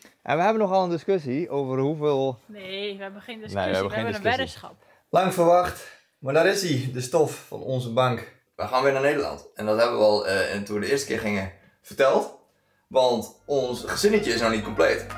En we hebben nogal een discussie over hoeveel... Nee, we hebben geen discussie. Nee, we we hebben een weddenschap. Lang verwacht, maar daar is hij, de stof van onze bank. We gaan weer naar Nederland. En dat hebben we al toen we de eerste keer gingen verteld. Want ons gezinnetje is nog niet compleet.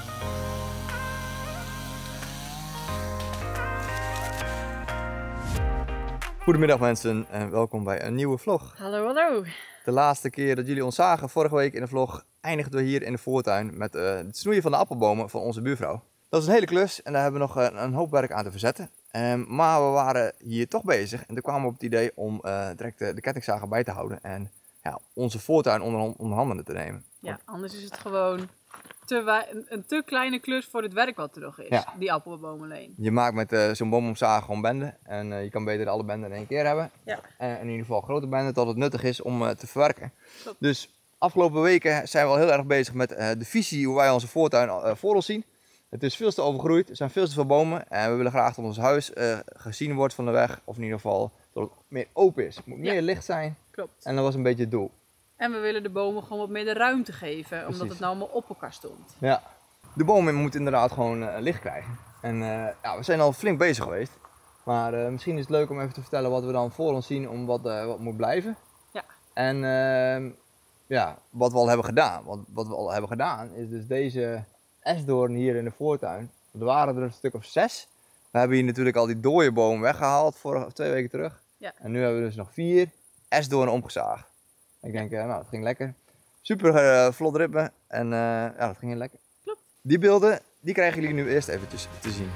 Goedemiddag mensen en welkom bij een nieuwe vlog. Hallo, hallo. De laatste keer dat jullie ons zagen, vorige week in de vlog, eindigden we hier in de voortuin met het snoeien van de appelbomen van onze buurvrouw. Dat is een hele klus en daar hebben we nog een hoop werk aan te verzetten. Maar we waren hier toch bezig en toen kwamen we op het idee om direct de kettingzager bij te houden en ja, onze voortuin onder handen te nemen. Ja, anders is het gewoon een te kleine klus voor het werk wat er nog is, Ja. die appelboom alleen. Je maakt met zo'n boomomzager gewoon benden en je kan beter alle benden in één keer hebben. Ja. In ieder geval grote benden, tot het nuttig is om te verwerken. Klopt. Dus afgelopen weken zijn we al heel erg bezig met de visie hoe wij onze voortuin voor ons zien. Het is veel te overgroeid, er zijn veel te veel bomen en we willen graag dat ons huis gezien wordt van de weg. Of in ieder geval dat het meer open is. Het moet meer licht zijn. Klopt. En dat was een beetje het doel. En we willen de bomen gewoon wat meer de ruimte geven, omdat Precies. het nou allemaal op elkaar stond. Ja. De bomen moeten inderdaad gewoon licht krijgen. En ja, we zijn al flink bezig geweest. Maar misschien is het leuk om even te vertellen wat we dan voor ons zien om wat moet blijven. Ja. En ja, wat we al hebben gedaan. Want wat we al hebben gedaan is dus deze esdoorn hier in de voortuin. Er waren er een stuk of 6. We hebben hier natuurlijk al die dode boom weggehaald 2 weken terug. Ja. En nu hebben we dus nog 4 esdoornen omgezaagd. Ik denk, nou, dat ging lekker. Super vlot ritme en ja, dat ging heel lekker. Klopt. Die beelden, die krijgen jullie nu eerst even te zien.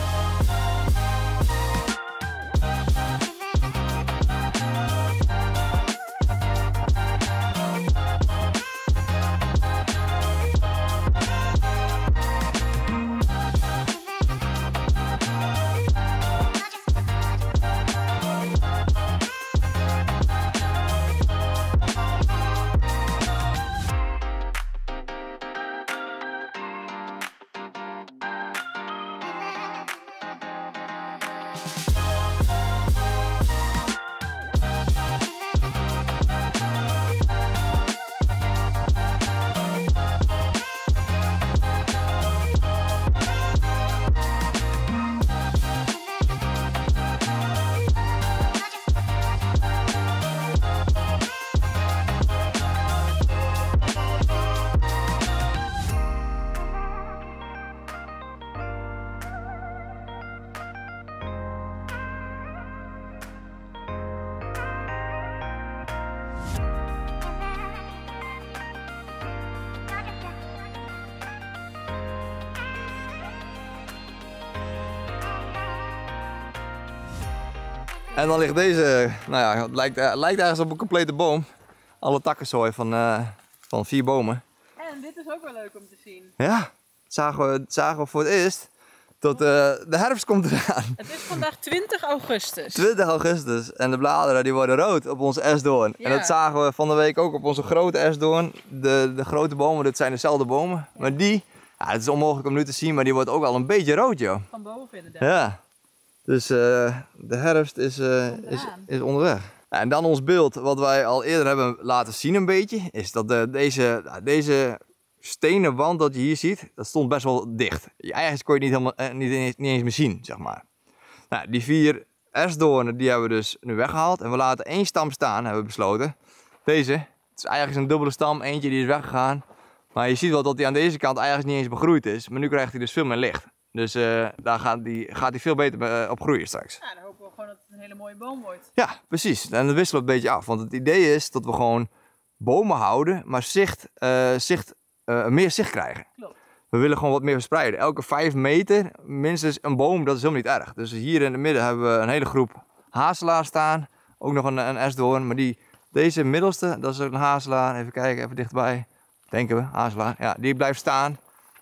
En dan ligt deze, nou ja, het lijkt ergens op een complete boom. Alle takkenzooi van 4 bomen. En dit is ook wel leuk om te zien. Ja, zagen we voor het eerst. Tot de herfst komt eraan. Het is vandaag 20 augustus. 20 augustus en de bladeren die worden rood op onze esdoorn. Ja. En dat zagen we van de week ook op onze grote esdoorn. De grote bomen, dit zijn dezelfde bomen. Ja. Maar die, ja, het is onmogelijk om nu te zien, maar die wordt ook al een beetje rood, joh. Van boven inderdaad. Ja, dus de herfst is onderweg. Ja, en dan ons beeld, wat wij al eerder hebben laten zien een beetje, is dat deze stenen wand dat je hier ziet, dat stond best wel dicht. Eigenlijk kon je het niet eens meer zien, zeg maar. Nou, die 4 esdoornen die hebben we dus nu weggehaald en we laten 1 stam staan, hebben we besloten. Deze, het is eigenlijk een dubbele stam, eentje die is weggegaan. Maar je ziet wel dat die aan deze kant eigenlijk niet eens begroeid is, maar nu krijgt hij dus veel meer licht. Dus daar gaat hij veel beter op groeien straks. Ja, dan hopen we gewoon dat het een hele mooie boom wordt. Ja, precies. En dat wisselen we een beetje af. Want het idee is dat we gewoon bomen houden, maar meer zicht krijgen. Klopt. We willen gewoon wat meer verspreiden. Elke 5 meter minstens een boom, dat is helemaal niet erg. Dus hier in het midden hebben we een hele groep hazelaar staan. Ook nog een esdoorn. Maar deze middelste, dat is ook een hazelaar. Even kijken, even dichtbij. Denken we, hazelaar. Ja, die blijft staan.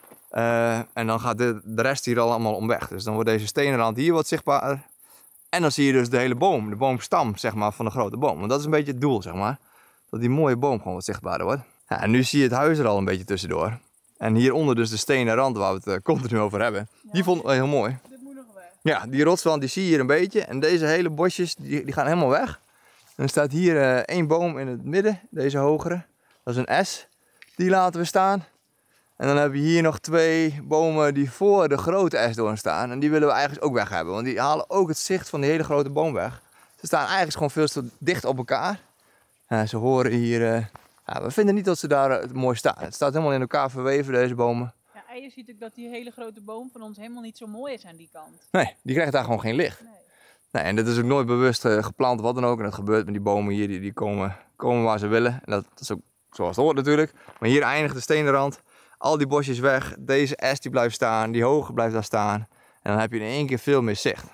En dan gaat de rest hier allemaal om weg. Dus dan wordt deze stenenrand hier wat zichtbaarder. En dan zie je dus de hele boom, de boomstam zeg maar, van de grote boom. Want dat is een beetje het doel, zeg maar. Dat die mooie boom gewoon wat zichtbaarder wordt. Ja, en nu zie je het huis er al een beetje tussendoor. En hieronder dus de stenen rand waar we het continu over hebben. Ja, die vond ik wel heel mooi. Dit moet nog weg. Ja, die rotswand die zie je hier een beetje. En deze hele bosjes die gaan helemaal weg. En er staat hier 1 boom in het midden, deze hogere. Dat is een S. Die laten we staan. En dan heb je hier nog 2 bomen die voor de grote esdoorn staan. En die willen we eigenlijk ook weg hebben. Want die halen ook het zicht van die hele grote boom weg. Ze staan eigenlijk gewoon veel te dicht op elkaar. Ze horen hier... we vinden niet dat ze daar mooi staan. Het staat helemaal in elkaar verweven, deze bomen. Ja, en je ziet ook dat die hele grote boom van ons helemaal niet zo mooi is aan die kant. Nee, die krijgt daar gewoon geen licht. Nee. Nee, en dat is ook nooit bewust geplant, wat dan ook. En dat gebeurt met die bomen hier, die komen waar ze willen. En dat is ook zoals het hoort natuurlijk. Maar hier eindigt de stenen rand. Al die bosjes weg. Deze est die blijft staan. Die hoge blijft daar staan. En dan heb je in één keer veel meer zicht.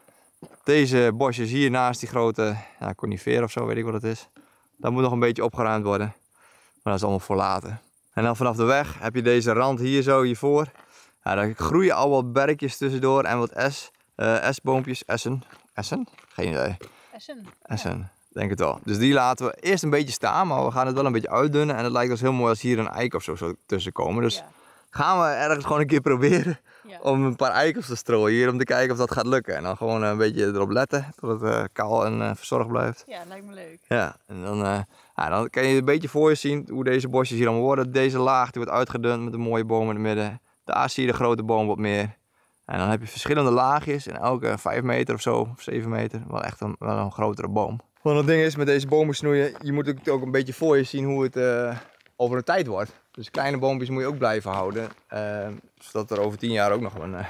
Deze bosjes hier naast die grote conifeer of zo, weet ik wat het is. Dat moet nog een beetje opgeruimd worden. Maar dat is allemaal voor later. En dan vanaf de weg heb je deze rand hier zo hiervoor. Ja, daar groeien al wat berkjes tussendoor en wat esboompjes. Essen? Geen idee. Essen, denk het wel. Dus die laten we eerst een beetje staan, maar we gaan het wel een beetje uitdunnen. En het lijkt ons heel mooi als hier een eik of zo tussen komen. Dus gaan we ergens gewoon een keer proberen om een paar eikels te strooien hier. Om te kijken of dat gaat lukken. En dan gewoon een beetje erop letten dat het kaal en verzorgd blijft. Ja, lijkt me leuk. Ja, en dan kan je een beetje voor je zien hoe deze bosjes hier allemaal worden. Deze laag die wordt uitgedund met een mooie boom in het midden. Daar zie je de grote boom wat meer. En dan heb je verschillende laagjes en elke 5 meter of zo, of 7 meter, wel echt wel een grotere boom. Want het ding is met deze bomen snoeien, je moet ook een beetje voor je zien hoe het over de tijd wordt. Dus kleine boompjes moet je ook blijven houden, zodat er over 10 jaar ook nog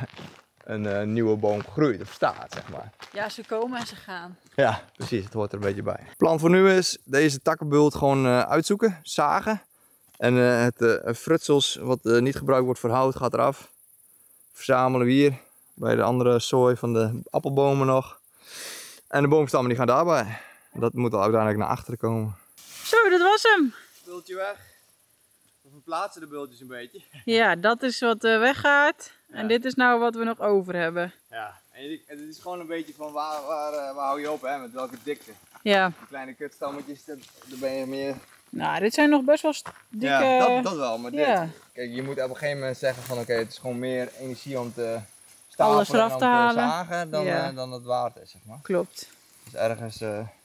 een nieuwe boom groeit of staat, zeg maar. Ja, ze komen en ze gaan. Ja, precies, het hoort er een beetje bij. Het plan voor nu is deze takkenbult gewoon uitzoeken, zagen. En het frutsels wat niet gebruikt wordt voor hout gaat eraf. Verzamelen we hier bij de andere zooi van de appelbomen nog. En de boomstammen die gaan daarbij. Dat moet al uiteindelijk naar achteren komen. Zo, dat was hem. Bultje weg. We verplaatsen de bultjes een beetje. Ja, dat is wat weggaat. En Ja. dit is nou wat we nog over hebben. Ja, en het is gewoon een beetje van waar hou je op, hè? Met welke dikte. Ja. Die kleine kutstammetjes, daar ben je meer... Nou, dit zijn nog best wel dikke... Ja, dat wel, maar dit... Ja. Kijk, je moet op een gegeven moment zeggen van oké, het is gewoon meer energie om te stapelen Alles eraf en om te te halen. zagen dan het waard is, zeg maar. Klopt. Dus ergens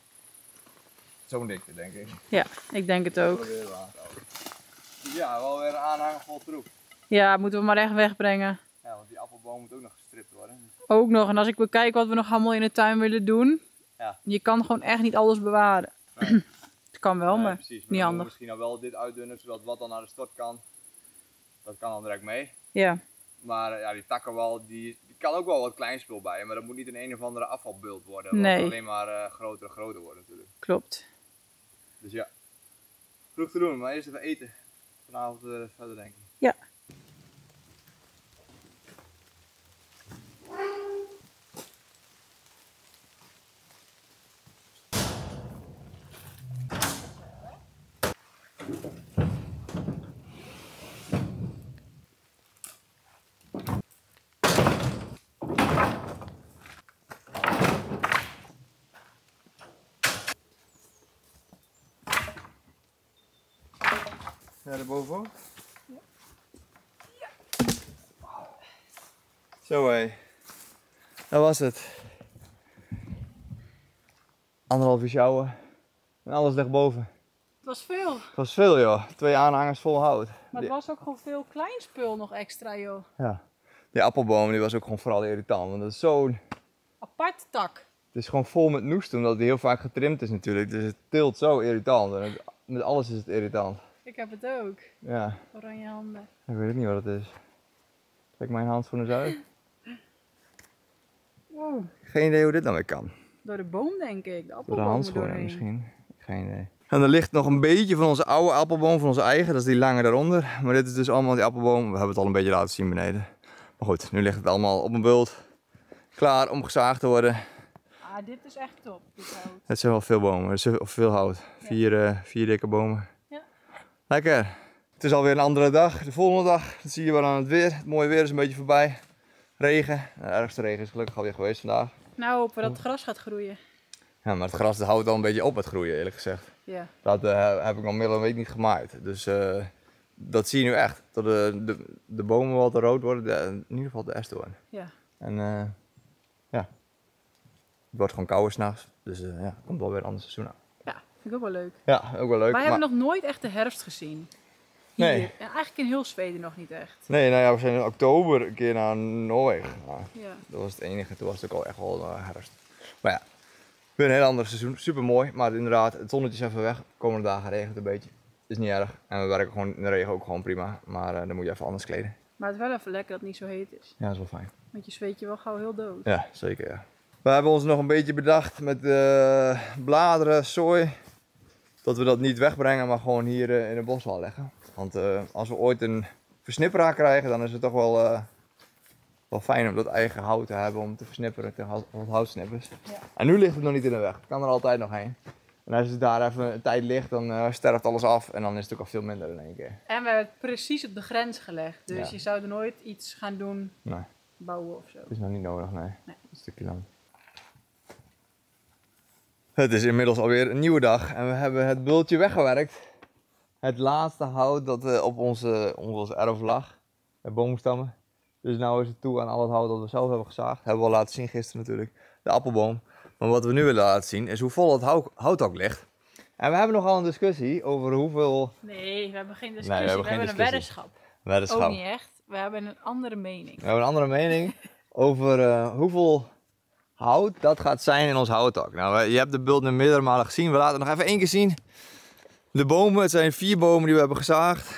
zo'n dikte, denk ik. Ja, ik denk het ook. Proberen we aan te houden. Dus ja, wel weer een aanhanger vol troep. Ja, moeten we maar echt wegbrengen. Ja, want die appelboom moet ook nog gestript worden. Dus... Ook nog. En als ik bekijk wat we nog allemaal in de tuin willen doen. Ja. Je kan gewoon echt niet alles bewaren. Nee. Het kan wel, maar precies. niet handig. Misschien al wel dit uitdunnen, zodat wat dan naar de stort kan. Dat kan dan direct mee. Ja, Maar ja, die takkenwal, die kan ook wel wat kleinspul bij. Maar dat moet niet een of andere afvalbult worden. Nee. Dat alleen maar groter en groter wordt natuurlijk. klopt. Dus ja, genoeg te doen, maar eerst even eten. Vanavond verder denk ik. Ja. Ja, daarbovenop? Ja. Zo hé. Dat was het. 1,5 uur sjouwen. En alles ligt boven. Het was veel. Het was veel joh. 2 aanhangers vol hout. Maar het was ook gewoon veel klein spul nog extra, joh. Ja. Die appelboom die was ook gewoon vooral irritant. Want dat is zo'n... Apart tak. Het is gewoon vol met noest omdat die heel vaak getrimd is natuurlijk. Dus het tilt zo irritant. En met alles is het irritant. Ik heb het ook. Ja. Oranje handen. Ik weet het niet wat het is. Trek mijn handschoenen eens uit. Wow. Geen idee hoe dit nou weer kan. Door de boom, denk ik. De Door de appelboom handschoenen doorheen. misschien. Geen idee. En er ligt nog een beetje van onze oude appelboom, van onze eigen. Dat is die lange daaronder. Maar dit is dus allemaal die appelboom. We hebben het al een beetje laten zien beneden. Maar goed, nu ligt het allemaal op een bult. Klaar om gezaagd te worden. Ah, dit is echt top. Dit hout. Het zijn wel veel bomen, het is veel hout. 4 dikke bomen. Ja. Lekker. Het is alweer een andere dag. De volgende dag, dat zie je wel aan het weer. Het mooie weer is een beetje voorbij. Regen. De ergste regen is gelukkig alweer geweest vandaag. Nou hopen we dat het gras gaat groeien. Ja, maar het gras dat houdt al een beetje op met groeien, eerlijk gezegd. Ja. Dat heb ik al meer dan een week niet gemaaid. Dus dat zie je nu echt. Dat de bomen wel te rood worden, in ieder geval de esdoorn. Ja. En ja, het wordt gewoon kouder s'nachts. Dus ja, er komt wel weer een ander seizoen aan. Ja, vind ik ook wel leuk. Ja, ook wel leuk. Wij hebben nog nooit echt de herfst gezien. Hier. Nee. En eigenlijk in heel Zweden nog niet echt. Nee, nou ja, we zijn in oktober een keer naar Noorwegen gegaan. Ja. Dat was het enige, toen was het ook al echt wel herfst. Maar ja, weer een heel ander seizoen. Super mooi, maar inderdaad, het zonnetje is even weg. De komende dagen regent het een beetje. Is niet erg. En we werken gewoon in de regen ook gewoon prima. Maar dan moet je even anders kleden. Maar het is wel even lekker dat het niet zo heet is. Ja, dat is wel fijn. Want je zweet je wel gauw heel dood. Ja, zeker ja. We hebben ons nog een beetje bedacht met bladeren, zooi. Dat we dat niet wegbrengen, maar gewoon hier in de boswal leggen. Want als we ooit een versnipperaar krijgen, dan is het toch wel fijn om dat eigen hout te hebben om te versnipperen tegen houtsnippers. Ja. En nu ligt het nog niet in de weg. Het kan er altijd nog heen. En als het daar even een tijd ligt, dan sterft alles af en dan is het ook al veel minder in één keer. En we hebben het precies op de grens gelegd. Dus Ja. je zou er nooit iets gaan doen, Nee, bouwen of zo. dat is nog niet nodig, nee. Nee. Een stukje lang. Het is inmiddels alweer een nieuwe dag en we hebben het bultje weggewerkt. Het laatste hout dat op onze erf lag, de boomstammen. Dus nu is het toe aan al het hout dat we zelf hebben gezaagd. Hebben we al laten zien gisteren natuurlijk, de appelboom. Maar wat we nu willen laten zien is hoe vol het hout ook ligt. En we hebben nogal een discussie over hoeveel Nee, we hebben geen discussie. Nee, we hebben we geen hebben discussie. een weddenschap. weddenschap. Ook niet echt. We hebben een andere mening. We hebben een andere mening over hoeveel hout dat gaat zijn in ons houthok. Nou, je hebt de beeld nu meerdere malen gezien. We laten het nog even één keer zien. De bomen, het zijn 4 bomen die we hebben gezaagd.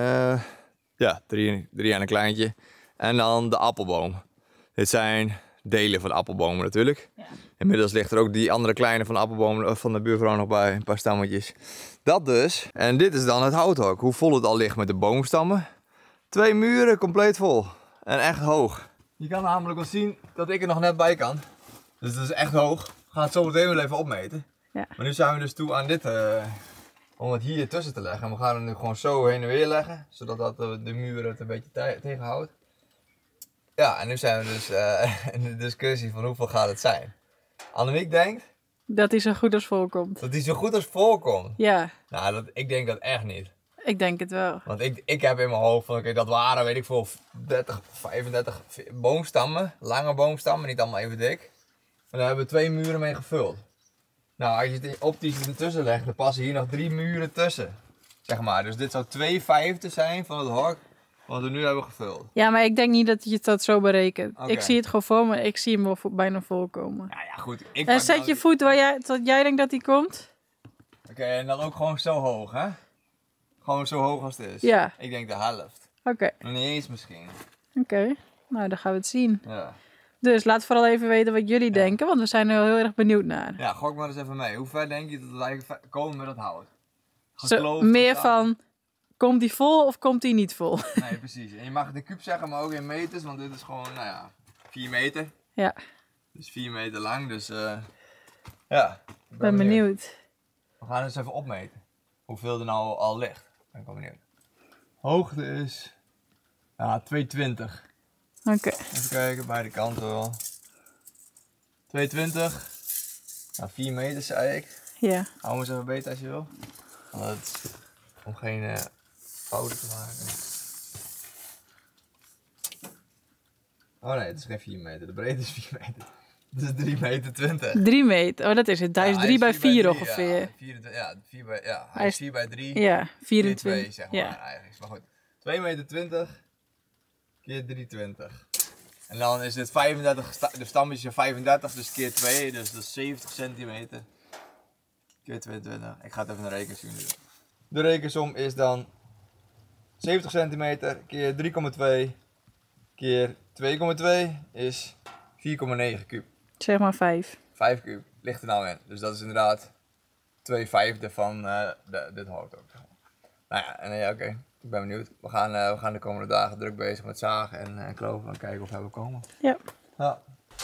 Ja, 3 en een kleintje. En dan de appelboom. Dit zijn delen van de appelbomen natuurlijk. Ja. Inmiddels ligt er ook die andere kleine van de appelboom van de buurvrouw nog bij. Een paar stammetjes. Dat dus. En dit is dan het houthok. Hoe vol het al ligt met de boomstammen. 2 muren compleet vol. En echt hoog. Je kan namelijk wel zien dat ik er nog net bij kan. Dus dat is echt hoog. We gaan het zo meteen wel even opmeten. Ja. Maar nu zijn we dus toe aan dit, om het hier tussen te leggen. En we gaan het nu gewoon zo heen en weer leggen. Zodat dat de muren het een beetje tegenhoudt. Ja, en nu zijn we dus in de discussie van hoeveel gaat het zijn. Annemiek denkt Dat hij zo goed als volkomt. dat die zo goed als voorkomt. Ja, Nou, ik denk dat echt niet. ik denk het wel. Want ik heb in mijn hoofd van, oké, dat waren, weet ik veel, 30, 35 boomstammen. Lange boomstammen, niet allemaal even dik. En daar hebben we 2 muren mee gevuld. Nou, als je het optisch ertussen legt, dan passen hier nog 3 muren tussen. Zeg maar, dus dit zou 2/5 zijn van het hok wat we nu hebben gevuld. Ja, maar ik denk niet dat je dat zo berekent. Oké. Ik zie het gewoon voor me. Ik zie hem wel bijna volkomen. Nou ja, goed. En zet je voet waar jij denkt dat hij komt? Oké, en dan ook gewoon zo hoog, hè? Gewoon zo hoog als het is. Ja. Ik denk de helft. Oké. Nog niet eens misschien. Oké. Nou, dan gaan we het zien. Ja. Dus laat vooral even weten wat jullie denken, want we zijn er heel erg benieuwd naar. Ja, gok maar eens even mee. Hoe ver denk je dat wij komen met dat hout? Zo, Gekloofd, meer gestaan? van, komt die vol of komt die niet vol? Nee, precies. En je mag de kuub zeggen, maar ook in meters, want dit is gewoon, nou ja, 4 meter. Ja, Dus 4 meter lang, dus ja. Ik ben benieuwd. We gaan eens even opmeten. Hoeveel er nou al ligt. Ben ik wel benieuwd. Hoogte is, ja, 220. Oké. Even kijken, beide kanten wel. 220. Nou, 4 meter zei ik. Ja. Hou hem eens even beter als je wil. Om geen fouten te maken. Oh nee, het is geen 4 meter. De breedte is 4 meter. Het is 3 meter 20. 3 meter. Oh, dat is het. Hij is 3 bij 4 ongeveer. Ja, 4 bij, ja, hij Hij is is- 4 bij 3. Ja, Keer 2 24. zeg Ja. maar eigenlijk. Maar goed. 2 meter 20 keer 320. En dan is dit 35, de stammetjes zijn 35, dus keer 2, dus dat is 70 centimeter. Keer 22. Ik ga het even een rekensom doen. De rekensom is dan 70 centimeter keer 3,2 keer 2,2 is 4,9 kuub. Zeg maar 5. 5 kuub ligt er nou in. Dus dat is inderdaad 2/5 van dit hout ook. Nou ja, en ja, oké. Ik ben benieuwd. We gaan de komende dagen druk bezig met zagen en kloven en kijken of we komen. Ja. Ja.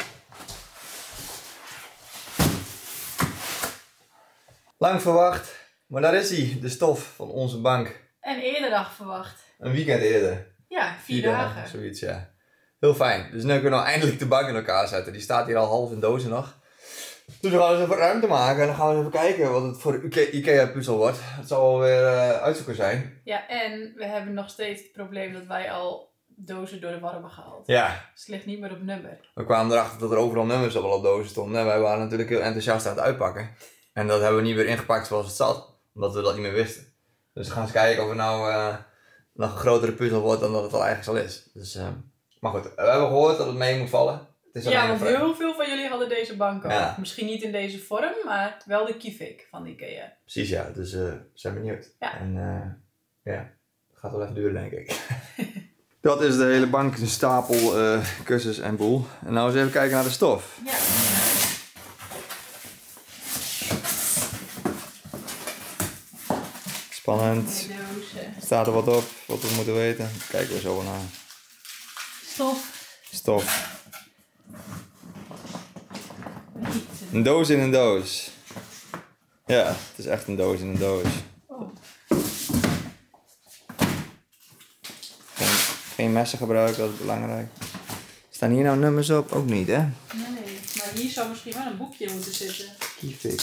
Lang verwacht, maar daar is hij, de stof van onze bank. En eerder dag verwacht. Een weekend eerder. Ja, 4 dagen. Zoiets, ja. Heel fijn. Dus nu kunnen we eindelijk de bank in elkaar zetten. Die staat hier al half in dozen nog. Dus we gaan eens even ruimte maken en dan gaan we eens even kijken wat het voor de IKEA puzzel wordt. Het zal wel weer uitzoeken zijn. Ja, en we hebben nog steeds het probleem dat wij al dozen door de war hebben gehaald. Ja, Dus het ligt niet meer op nummer. we kwamen erachter dat er overal nummers al op dozen stonden. En wij waren natuurlijk heel enthousiast aan het uitpakken. En dat hebben we niet weer ingepakt zoals het zat, omdat we dat niet meer wisten. Dus we gaan eens kijken of we nou nog een grotere puzzel wordt dan dat het al eigenlijk al is. Dus, maar goed, we hebben gehoord dat het mee moet vallen. Het is Ja, want heel veel van jullie hadden deze bank al. Ja. Misschien niet in deze vorm, maar wel de Kivik van Ikea. Precies, ja. Dus we zijn benieuwd. Ja. En ja, het gaat wel even duren, denk ik. Dat is de hele bank, een stapel kussens en boel. En nou eens even kijken naar de stof. Ja. Spannend. De dozen. Staat er wat op, wat we moeten weten. Kijken we zo wel naar. Stof. Stof. Niet. Een doos in een doos. Ja, het is echt een doos in een doos. Oh. Geen messen gebruiken, dat is belangrijk. Staan hier nou nummers op? Ook niet, hè? Nee, maar hier zou misschien wel een boekje moeten zitten. Keyfix.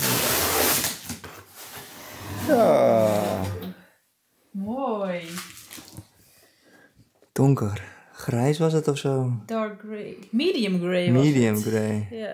Ja. Mooi. Donker. Grijs was het of zo? Dark grey. Medium grey was Medium het. grey. Ja.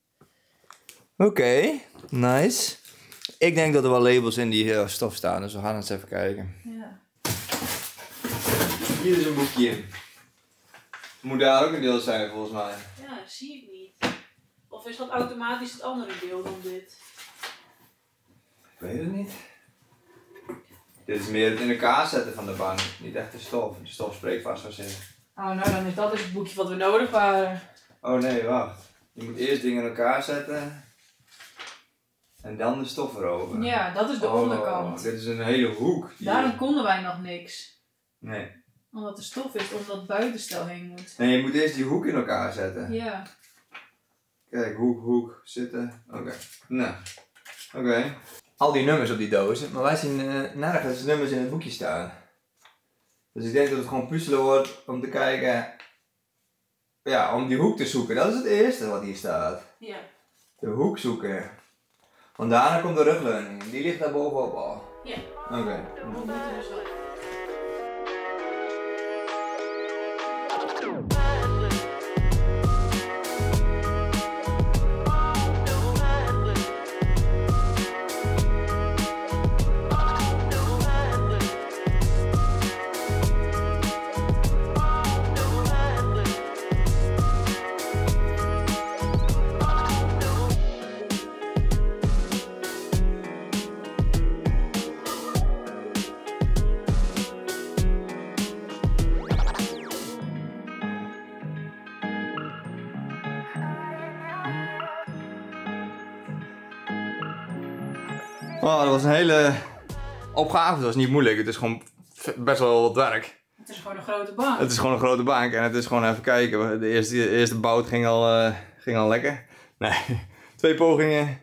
Oké, nice. Ik denk dat er wel labels in die stof staan, dus we gaan eens even kijken. Ja. Hier is een boekje. Moet daar ook een deel zijn volgens mij. Ja, zie ik niet. Of is dat automatisch het andere deel dan dit? Ik weet het niet. Dit is meer het in elkaar zetten van de bank, niet echt de stof. De stof spreekt vast voor zich. Oh, nou dan is dat dus het boekje wat we nodig waren. Oh nee, wacht. Je moet eerst dingen in elkaar zetten. En dan de stof erover. Ja, dat is de onderkant. Dit is een hele hoek. Daarom konden wij nog niks. Nee. Omdat de stof is, omdat het buitenstel heen moet. Nee, je moet eerst die hoek in elkaar zetten. Ja. Kijk, hoek, zitten. Oké. Nou. Oké. Al die nummers op die dozen, maar wij zien nergens nummers in het boekje staan. Dus ik denk dat het gewoon puzzelen wordt om te kijken, ja, om die hoek te zoeken. Dat is het eerste wat hier staat. Ja. De hoek zoeken. Want daarna komt de rugleuning. Die ligt daar bovenop al. Ja. Oké. Dat moeten we dus wel. Oh, dat was een hele opgave. Dat was niet moeilijk. Het is gewoon best wel wat werk. Het is gewoon een grote bank. Het is gewoon een grote bank en het is gewoon even kijken. De eerste bout ging al lekker. Nee, 2 pogingen.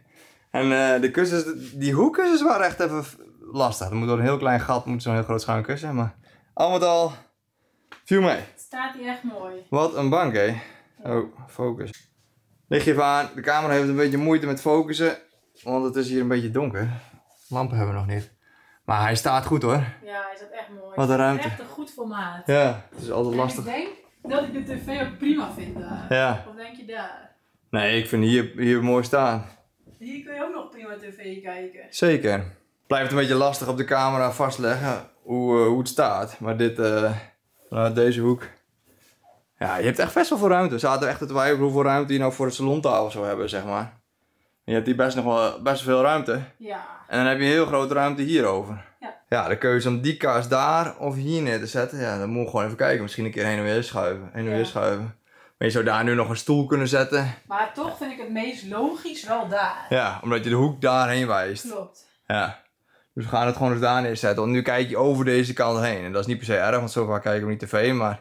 En de kussens, die hoekkussens waren echt even lastig. Er moet door een heel klein gat, moet zo'n heel groot schuin kussen. Maar al met al viel mee. Het staat hier echt mooi. Wat een bank, hé. Oh, focus. Lig je even aan. De camera heeft een beetje moeite met focussen. Want het is hier een beetje donker. Lampen hebben we nog niet. Maar hij staat goed hoor. Ja, hij staat echt mooi. Wat een ruimte. Echt een goed formaat. Ja, het is altijd En lastig. ik denk dat ik de tv ook prima vind daar. Ja. Of denk je daar? Nee, ik vind hier mooi staan. Hier kun je ook nog prima tv kijken. Zeker. Blijft een beetje lastig op de camera vastleggen hoe het staat. Maar dit, vanuit deze hoek. Ja, je hebt echt best wel veel ruimte. We zaten echt te twijfelen hoeveel ruimte je nou voor het salontafel zou hebben, zeg maar. En je hebt hier best veel ruimte. Ja. En dan heb je een heel grote ruimte hierover. Ja. Ja, de keuze om die kaas daar of hier neer te zetten. Ja, dan moet je gewoon even kijken. Misschien een keer heen en weer schuiven. Maar je zou daar nu nog een stoel kunnen zetten. Maar toch vind ik het meest logisch wel daar. Ja, omdat je de hoek daarheen wijst. Klopt. Ja. Dus we gaan het gewoon eens daar neerzetten. Want nu kijk je over deze kant heen. En dat is niet per se erg, want zo vaak kijken we niet tv. Maar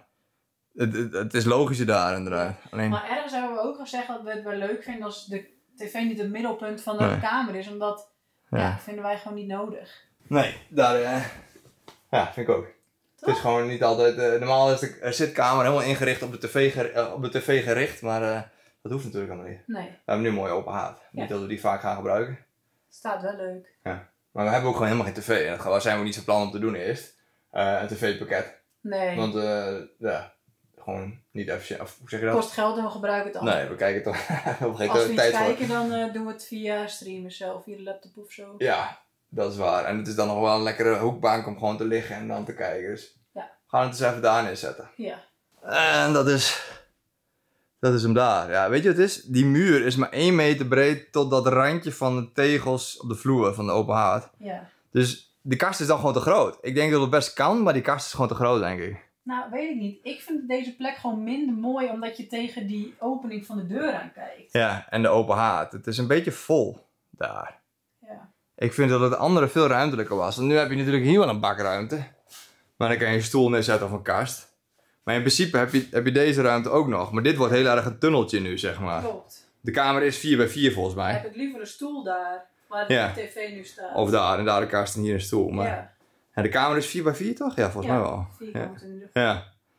het is logischer daar inderdaad. Alleen... Maar ergens zouden we ook wel zeggen dat we het wel leuk vinden als de tv niet het middelpunt van de kamer is. Omdat, ja, vinden wij gewoon niet nodig. Nee, daar, ja, vind ik ook. Toch? Het is gewoon niet altijd, normaal is de zitkamer helemaal ingericht op de tv gericht. Maar dat hoeft natuurlijk allemaal niet. Nee. We hebben nu een mooie open haard. Niet dat we die vaak gaan gebruiken. Het staat wel leuk. Ja. Maar we hebben ook gewoon helemaal geen tv. En dat zijn we niet van plan om te doen eerst. Een tv-pakket. Nee. Want ja, gewoon niet efficiënt. Of hoe zeg je dat? Kost geld en we gebruiken het allemaal. Nee, we kijken toch. We hebben geen Als we iets tijd voor. kijken, dan doen we het via streamen zelf, via de laptop of zo. Ja, Dat is waar. En het is dan nog wel een lekkere hoekbank om gewoon te liggen en dan te kijken. Dus Ja. we gaan het eens even daar neerzetten. Ja. En dat is hem daar. Ja, weet je wat het is? Die muur is maar 1 meter breed tot dat randje van de tegels op de vloer van de open haard. Ja. Dus de kast is dan gewoon te groot. Ik denk dat het best kan, maar die kast is gewoon te groot, denk ik. Nou, weet ik niet. Ik vind deze plek gewoon minder mooi omdat je tegen die opening van de deur aan kijkt. Ja, en de open haard. Het is een beetje vol daar. Ja. Ik vind dat het andere veel ruimtelijker was. Want nu heb je natuurlijk hier wel een bakruimte. Maar dan kan je een stoel neerzetten of een kast. Maar in principe heb je deze ruimte ook nog. Maar dit wordt heel erg een tunneltje nu, zeg maar. Klopt. De kamer is 4x4 volgens Dan mij. heb ik liever een stoel daar, waar de Ja. tv nu staat. Of daar, en daar de kast en hier een stoel. Maar Ja, en de kamer is 4x4 toch? Ja, volgens mij wel. vierkant in ieder geval. Ja.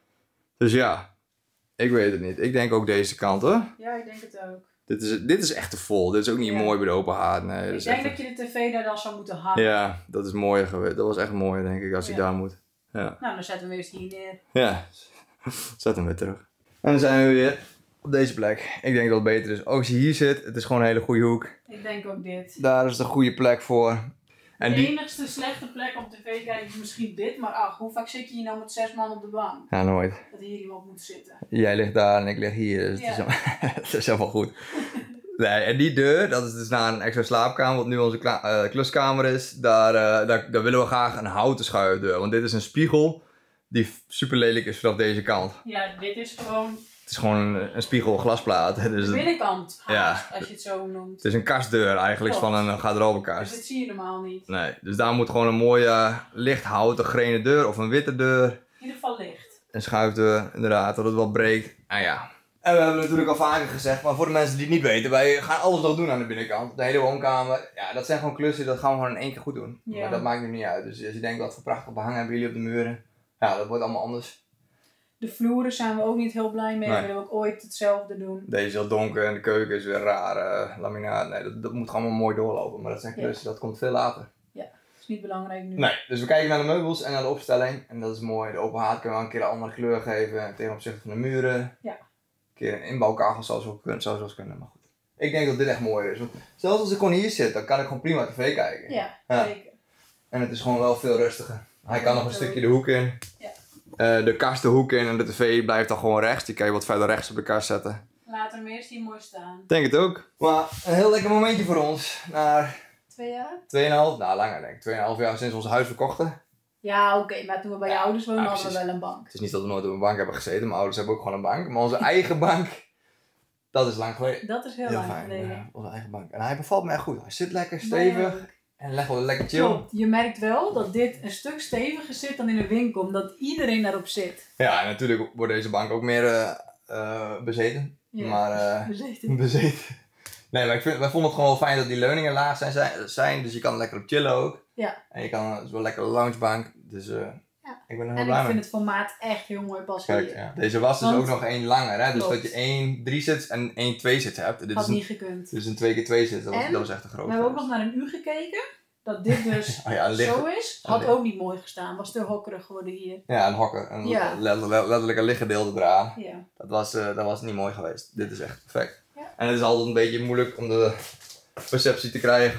Dus ja, ik weet het niet. Ik denk ook deze kant hoor. Ja, ik denk het ook. Dit is echt te vol. Dit is ook niet Ja. mooi bij de open haard. Nee, dat Ik is denk echt... dat je de tv daar dan zou moeten hangen. Ja, dat is mooier geweest. Dat was echt mooi denk ik als hij Ja. daar moet. Ja. Nou, dan zetten we eerst hier neer. Ja, zet hem weer terug. En dan zijn we weer op deze plek. Ik denk dat het beter is. Ook als je hier zit, het is gewoon een hele goede hoek. Ik denk ook dit. Daar is de goede plek voor. En De die... enigste slechte plek om tv kijken is misschien dit, maar ach, hoe vaak zit je hier nou met 6 man op de bank? Ja, nooit. Dat hier iemand moet zitten. Jij ligt daar en ik lig hier, dus Ja. het, is het is helemaal goed. Nee, en die deur, dat is dus naar een extra slaapkamer, wat nu onze kluskamer is. Daar willen we graag een houten schuifdeur. Want dit is een spiegel die super lelijk is vanaf deze kant. Ja, dit is gewoon Het is gewoon een spiegel glasplaat. hè, Dus de binnenkant haast, Ja. als je het zo noemt. het is een kastdeur eigenlijk Klopt. van een Dus garderobekast. dit zie je normaal niet. Nee, dus daar moet gewoon een mooie licht houten grenen deur of een witte deur. In ieder geval licht. Een schuifdeur, inderdaad, dat het wel breekt. En ja. En we hebben natuurlijk al vaker gezegd, maar voor de mensen die het niet weten, wij gaan alles nog doen aan de binnenkant. De hele woonkamer, ja, dat zijn gewoon klussen, dat gaan we gewoon in 1 keer goed doen. Ja. Maar dat maakt nu niet uit. Dus als je denkt, wat voor prachtig behang hebben jullie op de muren. Ja, dat wordt allemaal anders. De vloeren zijn we ook niet heel blij mee. Nee. We willen ook ooit hetzelfde doen. Deze is heel donker en de keuken is weer raar laminaat. Nee, dat moet gewoon mooi doorlopen. Maar dat zijn klussen, dat komt veel later. Dat is niet belangrijk nu. Nee, dus we kijken naar de meubels en naar de opstelling. En dat is mooi. De open haard kunnen we een keer een andere kleur geven ten opzichte van de muren. Ja. Een keer een inbouwkachel zou zo kunnen, maar goed. Ik denk dat dit echt mooi is. Want zelfs als ik gewoon hier zit, dan kan ik gewoon prima tv kijken. Ja, Ja. zeker. En het is gewoon wel veel rustiger. Hij kan nog een stukje de hoek in. Ja. De kast de hoek in en de tv blijft dan gewoon rechts. Die kan je wat verder rechts op de kast zetten. Laten we hem eerst hier mooi staan. Denk het ook. Maar een heel lekker momentje voor ons. Na 2 jaar? 2,5, nou langer denk ik. 2,5 jaar sinds we ons huis verkochten. Ja, oké. Maar toen we bij je ouders woonden, Ja, hadden we precies. wel een bank. Het is niet dat we nooit op een bank hebben gezeten. Mijn ouders hebben ook gewoon een bank. Maar onze eigen bank, dat is lang geleden. Dat is heel, lang geleden. Ja, onze eigen bank. En hij bevalt me echt goed. Hij zit lekker stevig. Nee, ook. En leg wel lekker chill. Klopt. Je merkt wel dat dit een stuk steviger zit dan in een winkel, omdat iedereen daarop zit. Ja, en natuurlijk wordt deze bank ook meer bezeten. Ja. Maar Bezeten. bezeten. Nee, maar wij vonden het gewoon wel fijn dat die leuningen laag zijn. Dus je kan er lekker op chillen ook. Ja. En je kan, het is wel lekker een loungebank. Dus Ja. ik ben er heel En blij ik mee. vind het formaat echt heel mooi passen Kijk, hier. ja. Deze was dus Want- ook nog één langer. Hè? Dus Klopt. dat je 1 3-zits en 1 2-zits hebt. Dit Had is een, niet gekund. dus een 2x2-zit. Dat En was echt een groot. We hebben ook nog naar een u gekeken. Dat dit dus Oh ja, liggen. zo is. Een Had liggen. ook niet mooi gestaan. Was te hokkerig geworden hier. Ja, een hokker. Een Ja. letterlijk een liggedeelte eraan. Ja. Dat was niet mooi geweest. Dit is echt perfect. Ja. En het is altijd een beetje moeilijk om de perceptie te krijgen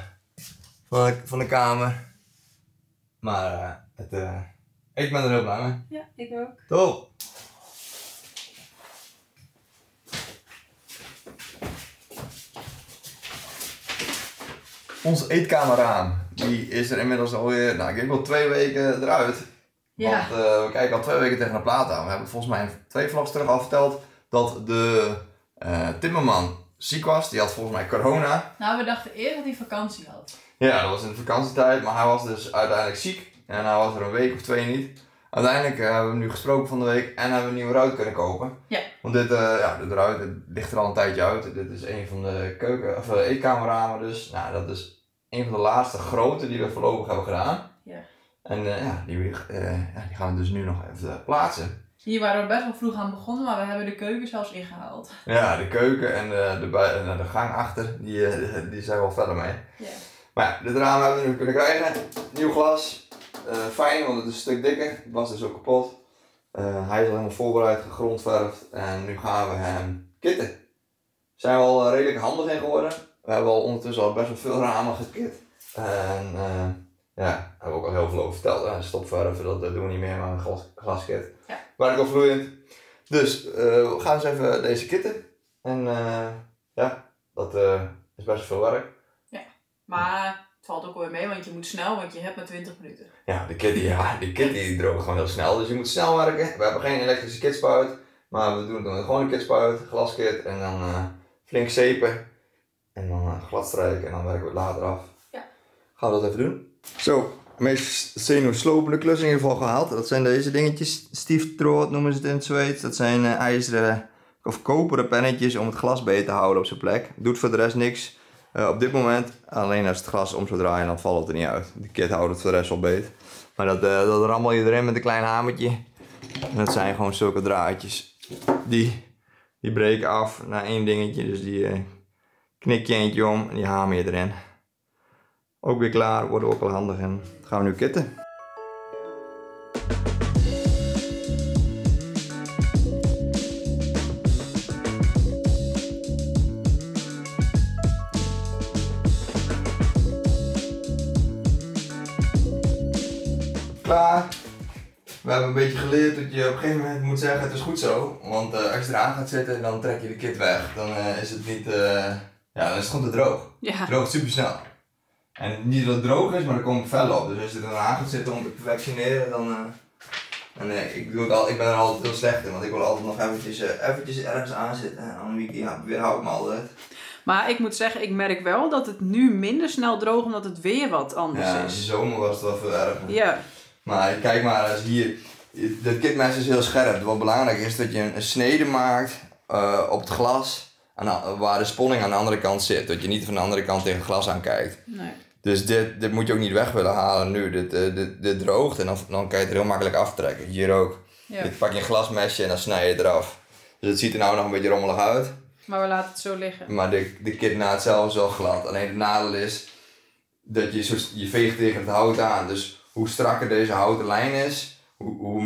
van de kamer. Maar ik ben er heel blij mee. Ja, ik ook. Top! Onze eetkamerraam, die is er inmiddels alweer, nou ik denk wel 2 weken eruit. Ja. Want we kijken al 2 weken tegen de plaat aan. We hebben volgens mij 2 vlogs terug al verteld dat de timmerman ziek was. Die had volgens mij corona. Nou, we dachten eerder dat hij vakantie had. Ja, dat was in de vakantietijd, maar hij was dus uiteindelijk ziek. En hij was er een week of 2 niet. Uiteindelijk hebben we hem nu gesproken van de week en hebben we een nieuwe ruit kunnen kopen. Ja. Want dit ruit dit ligt er al een tijdje uit. Dit is een van de eetkamerramen dus. Nou, dat is een van de laatste grote die we voorlopig hebben gedaan. Ja. En die gaan we dus nu nog even plaatsen. Hier waren we best wel vroeg aan begonnen, maar we hebben de keuken zelfs ingehaald. Ja, de keuken en de gang achter, die zijn wel verder mee. Ja. Maar ja, dit raam hebben we nu kunnen krijgen. Nieuw glas. Fijn, want het is een stuk dikker. Het was dus ook kapot. Hij is al helemaal voorbereid, gegrondverfd. En nu gaan we hem kitten. Zijn we al redelijk handig in geworden. We hebben al ondertussen al best wel veel ramen gekit. En ja, hebben we ook al heel veel over verteld. Stopverven, dat doen we niet meer, maar een glaskit. Ja. Weinig vloeiend. Dus we gaan eens even deze kitten. En ja, dat is best veel werk. Ja, maar het valt ook weer mee, want je moet snel, want je hebt maar 20 minuten. Ja, de kit die droogt gewoon heel snel. Dus je moet snel werken. We hebben geen elektrische kitspuit. Maar we doen dan gewoon een kitspuit, glaskit en dan flink zeepen. En dan glad strijken en dan werken we het later af. Ja. Gaan we dat even doen. Zo, de meest zenuwslopende klus in ieder geval gehaald. Dat zijn deze dingetjes. Stieftroot noemen ze het in het Zweeds. Dat zijn ijzeren of koperen pennetjes om het glas beet te houden op zijn plek. Doet voor de rest niks op dit moment. Alleen als het glas om zou draaien, dan valt het er niet uit. De kit houdt het voor de rest wel beet. Maar dat rammel je erin met een klein hamertje. En dat zijn gewoon zulke draadjes. Die breken af naar één dingetje. Dus die knik je eentje om en die hamer je erin. Ook weer klaar, worden ook al handig en gaan we nu kitten. Klaar. We hebben een beetje geleerd dat je op een gegeven moment moet zeggen het is goed zo. Want als je eraan gaat zitten dan trek je de kit weg. Dan is het niet, ja, dan is het gewoon te droog. Ja. Het droogt super snel. En niet dat het droog is, maar er komen vellen op. Dus als je er aan gaat zitten om te perfectioneren, dan... ik ben er altijd heel slecht in, want ik wil altijd nog eventjes ergens aan zitten. En dan weerhoud ik me altijd. Maar ik moet zeggen, ik merk wel dat het nu minder snel droogt omdat het weer wat anders Ja, in is. de zomer was het wel veel erger. Ja. Maar kijk maar, als hier, de kitmes is heel scherp. Wat belangrijk is dat je een snede maakt op het glas waar de sponning aan de andere kant zit. Dat je niet van de andere kant tegen het glas aan kijkt. Nee. Dus dit moet je ook niet weg willen halen nu. Dit droogt en dan kan je het er heel makkelijk aftrekken. Hier ook. Ja. Je pak je een glasmesje en dan snij je het eraf. Dus het ziet er nou nog een beetje rommelig uit. Maar we laten het zo liggen. Maar de kitnaad zelf is wel glad. Alleen het nadeel is dat je veegt tegen het hout aan. Dus hoe strakker deze houten lijn is, hoe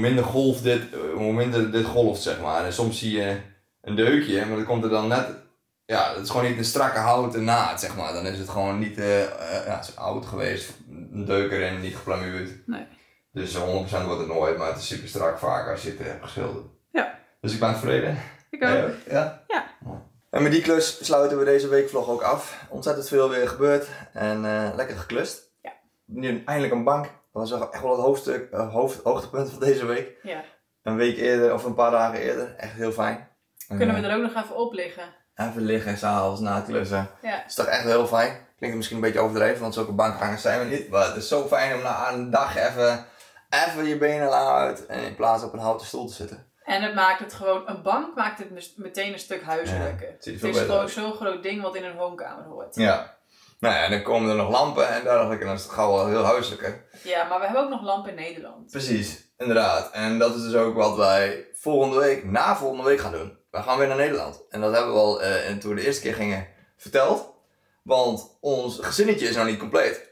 minder dit golft, zeg maar. En soms zie je een deukje, maar dat komt er dan net... Ja, het is gewoon niet een strakke houten naad, zeg maar. Dan is het gewoon niet het is oud geweest, een deuk erin, niet geplamuurd. Nee. Dus 100% wordt het nooit, maar het is super strak vaak als je het hebt geschilderd. Ja. Dus ik ben tevreden. Ik ook. Ja? Ja. En met die klus sluiten we deze weekvlog ook af. Ontzettend veel weer gebeurd en lekker geklust. Ja. Nu eindelijk een bank. Dat was echt wel het hoogtepunt van deze week. Ja. Een week eerder of een paar dagen eerder. Echt heel fijn. Kunnen we er ook nog even op liggen? Even liggen s'avonds na het klussen. Ja. Het is toch echt heel fijn. Klinkt misschien een beetje overdreven, want zulke bankhangers zijn we niet. Maar het is zo fijn om na een dag even je benen lang uit en in plaats op een houten stoel te zitten. En het maakt het gewoon, een bank maakt het meteen een stuk huiselijker. Ja, het ziet er het veel is beter gewoon uit. zo'n groot ding wat in een woonkamer hoort. Ja. Nou ja, en dan komen er nog lampen en dergelijke en dan is het gauw wel heel huiselijker. Ja, maar we hebben ook nog lampen in Nederland. Precies, inderdaad. En dat is dus ook wat wij volgende week gaan doen. We gaan weer naar Nederland. En dat hebben we al toen we de eerste keer gingen verteld. Want ons gezinnetje is nog niet compleet.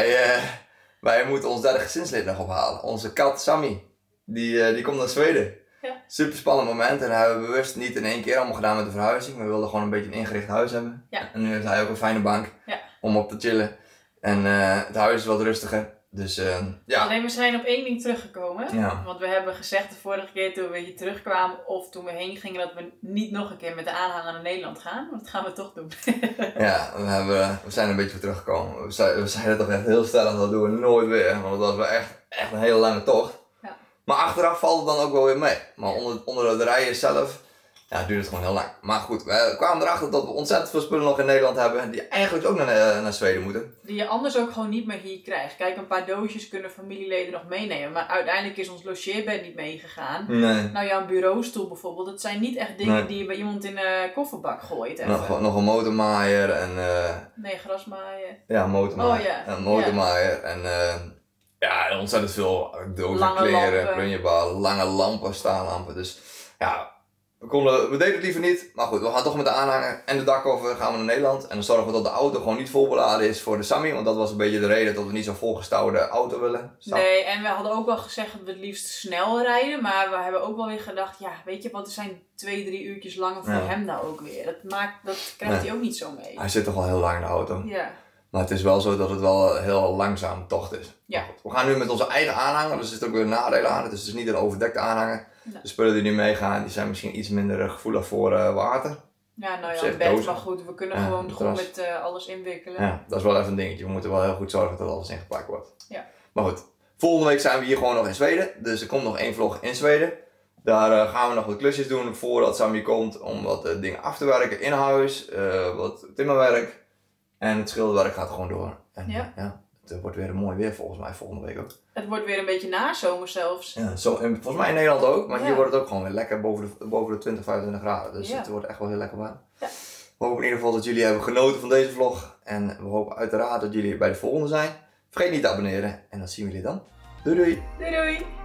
Wij moeten ons derde gezinslid nog ophalen. Onze kat Sammy, die komt naar Zweden. Ja. Super spannend moment en dat hebben we bewust niet in één keer allemaal gedaan met de verhuizing. We wilden gewoon een beetje een ingericht huis hebben. Ja. En nu heeft hij ook een fijne bank om op te chillen. En het huis is wat rustiger. Dus ja. Alleen we zijn op één ding teruggekomen. Ja. Want we hebben gezegd de vorige keer toen we hier terugkwamen of toen we heen gingen dat we niet nog een keer met de aanhanger naar Nederland gaan. Want dat gaan we toch doen. Ja, we zijn een beetje weer teruggekomen. We zeiden toch echt heel stellig, dat doen we nooit weer. Want het was wel echt een hele lange tocht. Ja. Maar achteraf valt het dan ook wel weer mee. Maar onder het rijden zelf, ja, duurt het gewoon heel lang. Maar goed, we kwamen erachter dat we ontzettend veel spullen nog in Nederland hebben. Die eigenlijk ook naar Zweden moeten. Die je anders ook gewoon niet meer hier krijgt. Kijk, een paar doosjes kunnen familieleden nog meenemen. Maar uiteindelijk is ons logeerbed niet meegegaan. Nee. Nou, jouw bureaustoel bijvoorbeeld. Dat zijn niet echt dingen die je bij iemand in een kofferbak gooit. Even. Nog een motormaaier en... Nee, grasmaaien. Ja, motormaaier. Oh, ja. Een motormaaier en... ja, ontzettend veel dozen, Lange kleren, lampen. plunjeballen, lange lampen, staanlampen. Dus ja, we deden het liever niet. Maar goed, we gaan toch met de aanhanger en de dakkoffer gaan we naar Nederland. En dan zorgen we dat de auto gewoon niet vol beladen is voor de Sammy. Want dat was een beetje de reden dat we niet zo'n volgestouwde auto willen. Nee, en we hadden ook wel gezegd dat we het liefst snel rijden. Maar we hebben ook wel weer gedacht, ja, weet je wat, er zijn 2-3 uurtjes langer voor hem nou ook weer. Dat krijgt hij ook niet zo mee. Hij zit toch al heel lang in de auto. Ja. Maar het is wel zo dat het wel een heel langzaam tocht is. Ja. We gaan nu met onze eigen aanhanger, dus er zitten ook weer nadelen aan. Het is dus niet een overdekte aanhanger. Nee. De spullen die nu meegaan, die zijn misschien iets minder gevoelig voor water. Ja, nou ja, bed, maar goed, we kunnen gewoon goed met alles inwikkelen. Ja, dat is wel even een dingetje. We moeten wel heel goed zorgen dat alles ingepakt wordt. Ja. Maar goed, volgende week zijn we hier gewoon nog in Zweden. Dus er komt nog 1 vlog in Zweden. Daar gaan we nog wat klusjes doen voordat Sam hier komt om wat dingen af te werken in huis. Wat timmerwerk. En het schilderwerk gaat gewoon door. En ja, het wordt weer een mooi weer volgens mij volgende week ook. Het wordt weer een beetje nazomer zelfs. Ja, en volgens mij in Nederland ook. Maar hier wordt het ook gewoon weer lekker boven de 20, 25 graden. Dus het wordt echt wel heel lekker warm. Ja. We hopen in ieder geval dat jullie hebben genoten van deze vlog. En we hopen uiteraard dat jullie bij de volgende zijn. Vergeet niet te abonneren. En dan zien we jullie dan. Doei doei! Doei doei!